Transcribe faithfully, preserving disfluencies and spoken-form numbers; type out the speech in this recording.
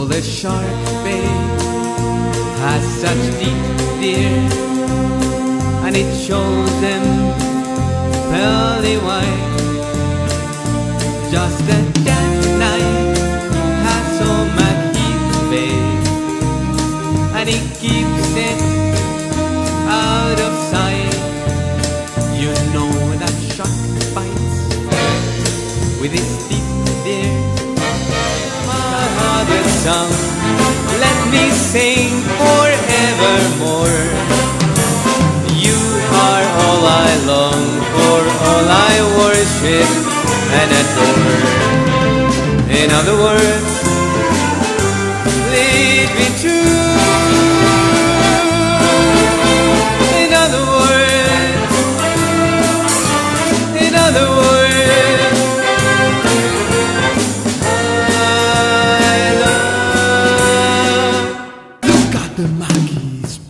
the shark bay has such deep fear, and it shows them pearly white. Just a jackknife has so much bay, and he keeps it out of sight. You know that shark bites with his teeth, dear. My mother's song, let me sing forevermore. You are all I long for, all I worship and adore. In other words, lead me true. In other words, in other words, I love. Look at the monkeys